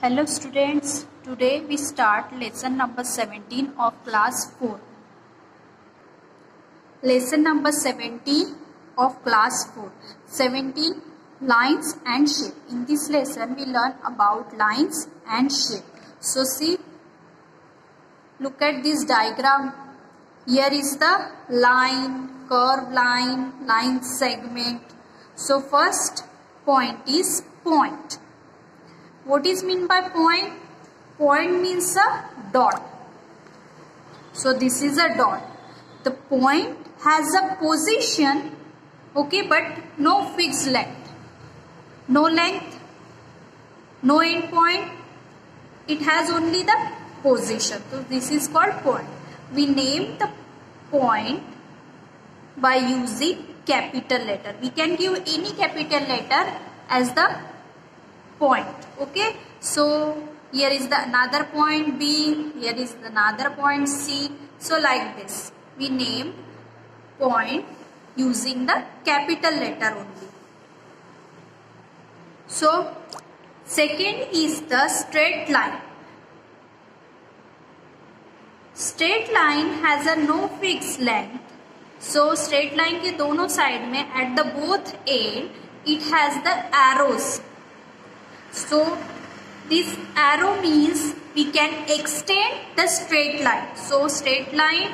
Hello students, today we start lesson number 17 of class 4. Lesson number 17 of class 4. 17 lines and shape. In this lesson we learn about lines and shape. So see, look at this diagram. Here is the line, curved line, line segment. So first point is point. What is mean by point? Point means a dot. So this is a dot. The point has a position, okay, but no fixed length. No length, no end point. It has only the position. So this is called point. We name the point by using capital letter. We can give any capital letter as the point. Okay, so here is the another point B, here is another point C. So like this we name point using the capital letter only. So second is the straight line. Straight line has a no fixed length. So straight line के दोनों side में at the both end it has the arrows. So this arrow means we can extend the straight line. So straight line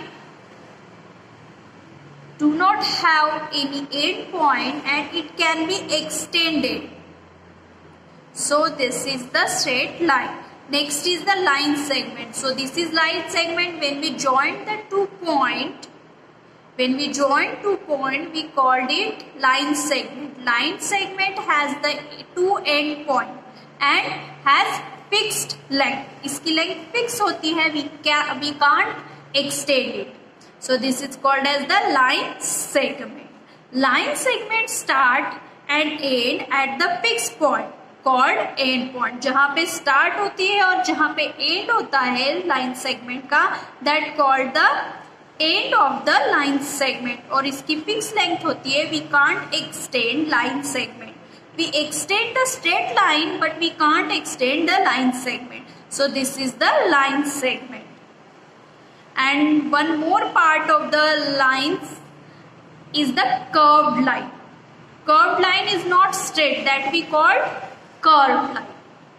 do not have any end point and it can be extended. So this is the straight line. Next is the line segment. So this is line segment. When we join the two point, we called it line segment. Line segment has the two end point and has fixed length. इसकी length fix होती है. We can't extend it. So this is called as the line segment. Line segment start and end at the fixed point called end point. जहाँ पे start होती है और जहाँ पे end होता है line segment का, that called the end of the line segment. और इसकी fixed length होती है. We can't extend line segment. We extend the straight line but we can't extend the line segment. So this is the line segment. And one more part of the lines is the curved line. Curved line is not straight, that we call curved line.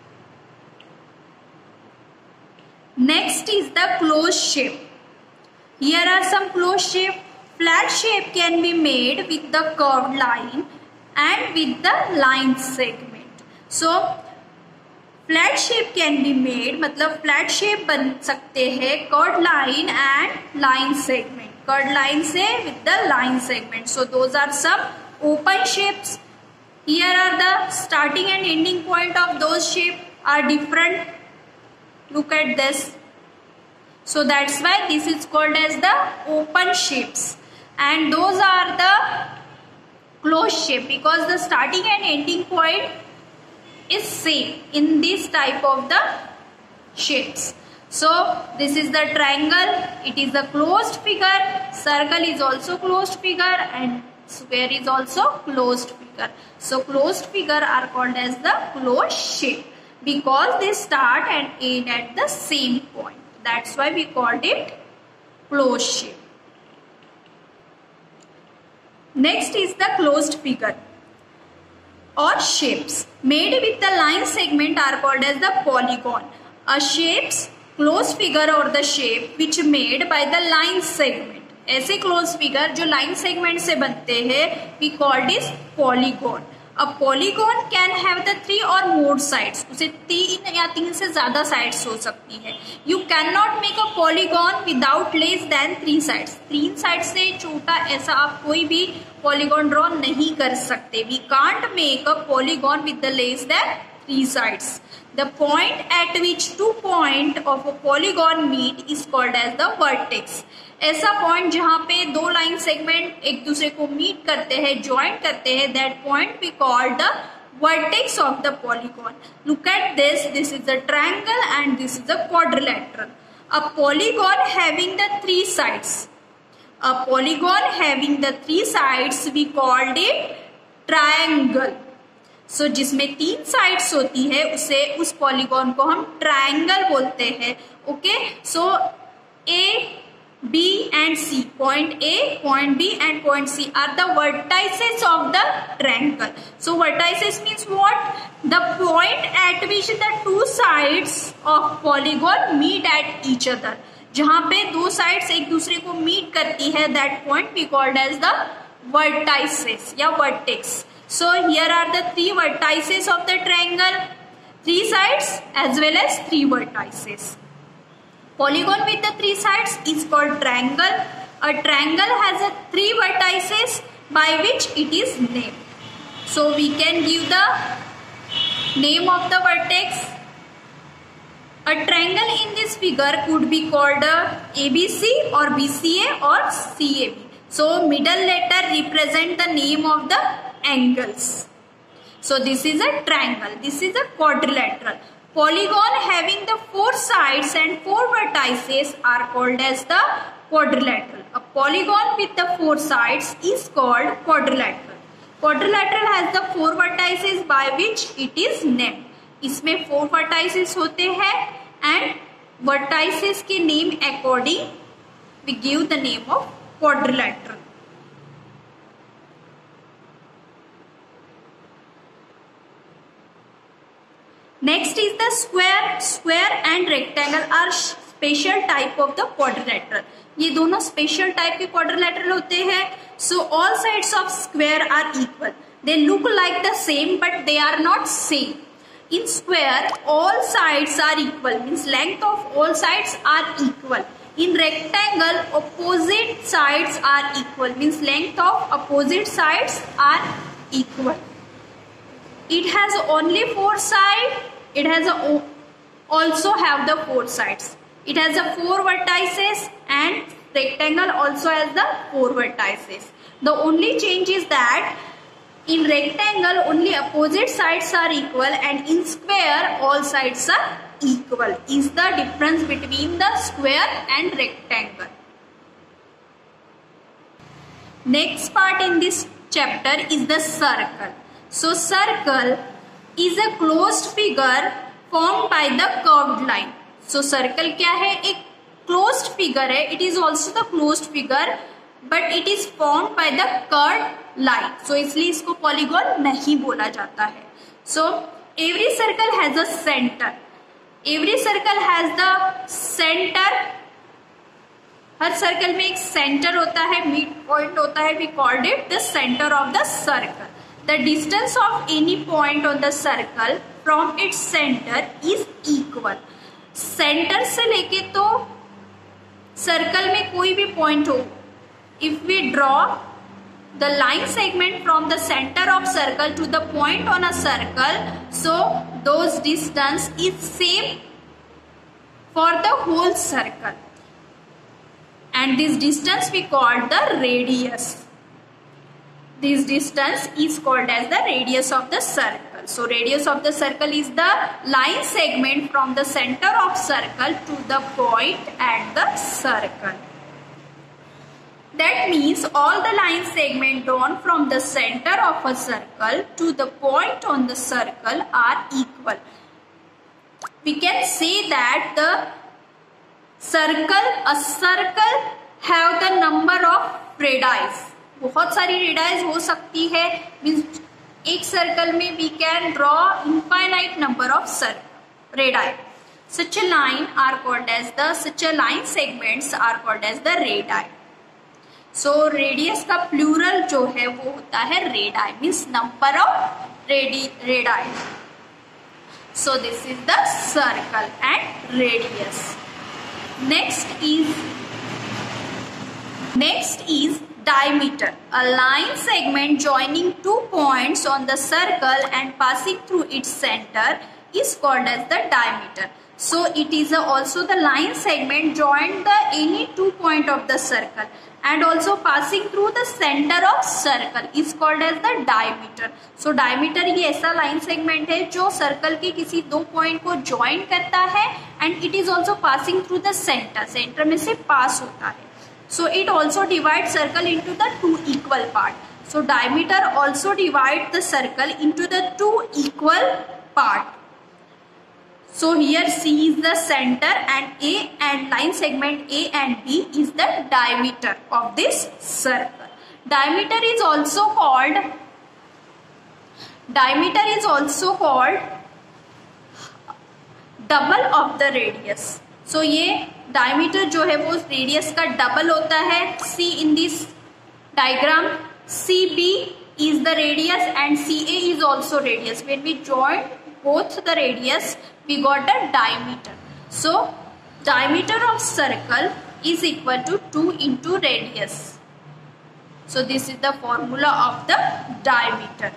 Next is the closed shape. Here are some closed shape. Flat shape can be made with the curved line and with the line segment. So flat shape can be made, मतलब flat shape बन सकते हैं curved line and line segment. Curved line से with the line segment. So those are some open shapes. Here are the starting and ending point of those shape are different. Look at this. So that's why this is called as the open shapes. And those are the closed shape because the starting and ending point is same in this type of the shapes. So this is the triangle, it is a closed figure, circle is also closed figure and square is also closed figure. So closed figure are called as the closed shape because they start and end at the same point. That's why we called it closed shape. Next is the closed figure or shapes made with the line segment are called as the polygon. A shapes closed figure or the shape which made by the line segment. ऐसे closed figure जो line segment से बनते हैं we call this polygon. A polygon can have the 3 or more sides. उसे 3 या 3 से ज़्यादा sides हो सकती है. You cannot make a polygon without less than 3 sides. 3 sides से छोटा ऐसा आप कोई भी polygon draw नहीं कर सकते. We can't make a polygon with the less than 3 sides. The point at which two points of a polygon meet is called as the vertex. ऐसा पॉइंट जहाँ पे दो लाइन सेगमेंट एक दूसरे को मीट करते हैं, ज्वाइंट करते हैं, that point we call the vertex of the polygon. Look at this. This is a triangle and this is a quadrilateral. A polygon having the 3 sides. A polygon having the 3 sides we called it triangle. So जिसमें 3 sides होती है उस polygon को हम triangle बोलते हैं. Okay, so A, B and C, point A, point B and point C are the vertices of the triangle. So vertices means what? The point at which the two sides of polygon meet at each other. जहाँ पे 2 sides एक दूसरे को meet करती है, that point we called as the vertices या vertex. So here are the 3 vertices of the triangle, 3 sides as well as 3 vertices. Polygon with the 3 sides is called triangle. A triangle has 3 vertices by which it is named. So we can give the name of the vertex. A triangle in this figure could be called ABC or BCA or CAB. So middle letter represent the name of the angles. So this is a triangle. This is a quadrilateral. Polygon having the 4 sides and 4 vertices are called as the quadrilateral. A polygon with the 4 sides is called quadrilateral. Quadrilateral has the 4 vertices by which it is named. इसमें 4 vertices होते हैं and vertices के name according we give the name of quadrilateral. Next is the square. Square and rectangle are special type of the quadrilateral. ये दोनों special type के quadrilateral होते हैं. So all sides of square are equal. They look like the same but they are not same. In square all sides are equal, means length of all sides are equal. In rectangle opposite sides are equal, means length of opposite sides are equal. It has only 4 sides. It has also have the 4 sides. It has the 4 vertices and rectangle also has the 4 vertices. The only change is that in rectangle only opposite sides are equal and in square all sides are equal. Is the difference between the square and rectangle. Next part in this chapter is the circle. So circle is a closed figure formed by the curved line. So circle क्या है? एक closed figure है. It is also the closed figure, but it is formed by the curved line. So इसलिए इसको polygon नहीं बोला जाता है. So every circle has a center. Every circle has the center. हर सर्कल में एक सेंटर होता है, मिड पॉइंट होता है. We called it the center of the circle. The distance of any point on the circle from its center is equal. Center से लेके तो सर्कल में कोई भी पॉइंट हो, if we draw the line segment from the center of circle to the point on a circle, so those distance is same for the whole circle. And this distance we call the radius. This distance is called as the radius of the circle. So radius of the circle is the line segment from the center of circle to the point at the circle. That means all the line segments drawn from the center of a circle to the point on the circle are equal. We can say that a circle have the number of radii. बहुत सारी red eyes हो सकती है. Means एक circle में we can draw infinite number of radii. Such a line are called as the such a line segments are called as the radii. So radius का plural जो है वो होता है radii, means number of radii. So this is the circle and radius. Next is diameter. A line segment joining 2 points on the circle and passing through its center is called as the diameter. So it is also the line segment joined the any 2 point of the circle and also passing through the center of circle is called as the diameter. So diameter ये ऐसा line segment है जो circle के किसी 2 point को join करता है and it is also passing through the center. Center में से pass होता है. So it also divides circle into the 2 equal parts. So diameter also divide the circle into the two equal part. So here C is the center and A and line segment A and B is the diameter of this circle. Diameter is also called double of the radius. So ये diameter जो है वो radius का double होता है. See in this diagram, CB is the radius and CA is also radius. When we join both the radius, we got a diameter. So diameter of circle is equal to 2 into radius. So this is the formula of the diameter.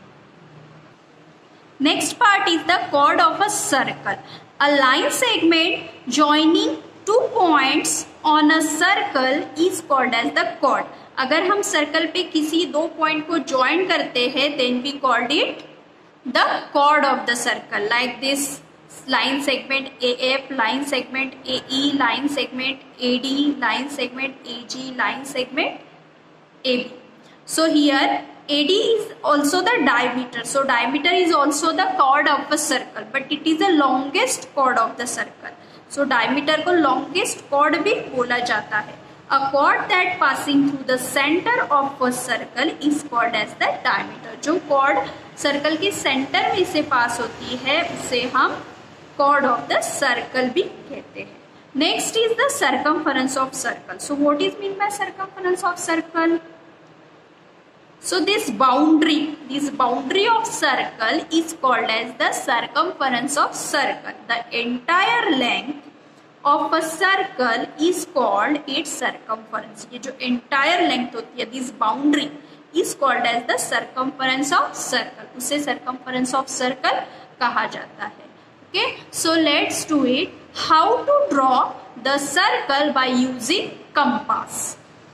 Next part is the chord of a circle. A line segment joining two points on a circle is called as the chord. अगर हम circle पे किसी दो point को join करते हैं, then we called it the chord of the circle. Like this line segment AF, line segment AE, line segment AD, line segment AG, line segment AB. So here AD is also the diameter. So diameter is also the chord of a circle, but it is the longest chord of the circle. So diameter को longest chord भी बोला जाता है. A chord that passing through the center of a circle is called as the diameter. जो chord circle के center में से pass होती है उसे हम chord of the circle भी कहते हैं. Next is the circumference of circle. So what is mean by circumference of circle? So this boundary of circle is called as the circumference of circle. The entire length of a circle is called its circumference. ये जो entire length होती है, this boundary is called as the circumference of circle. उसे circumference of circle कहा जाता है. Okay, so let's do it. How to draw the circle by using compass.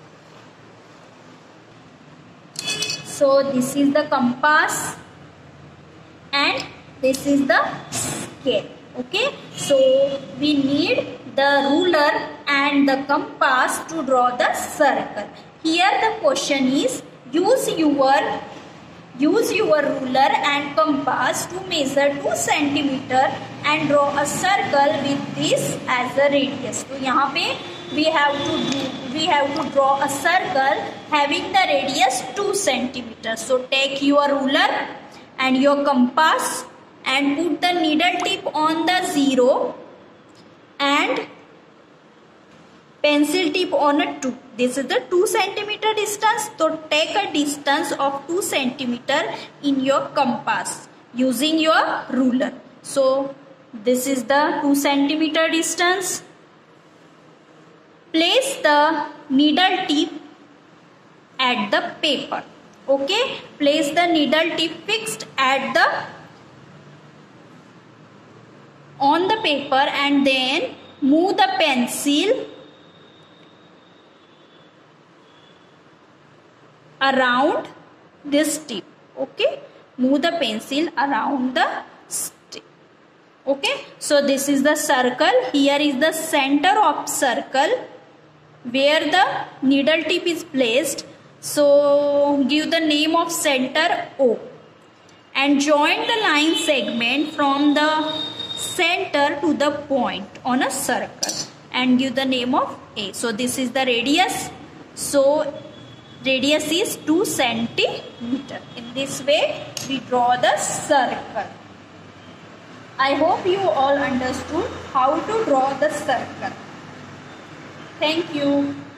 So this is the compass and this is the scale. Okay, so we need the ruler and the compass to draw the circle. Here the question is, use your ruler and compass to measure 2 centimeter and draw a circle with this as a radius. तो यहाँ पे we have to draw a circle having the radius 2 centimeters. So take your ruler and your compass and put the needle tip on the 0 and pencil tip on a 2. This is the 2 centimeter distance. So take a distance of 2 centimeter in your compass using your ruler. So this is the 2 centimeter distance. Place the needle tip at the paper. Okay, place the needle tip fixed at on the paper and then move the pencil around this tip. Okay, move the pencil around the tip. Okay, so this is the circle. Here is the center of circle where the needle tip is placed. So give the name of center O and join the line segment from the center to the point on a circle and give the name of A. So this is the radius. So radius is 2 centimeter. In this way we draw the circle. I hope you all understood how to draw the circle. Thank you.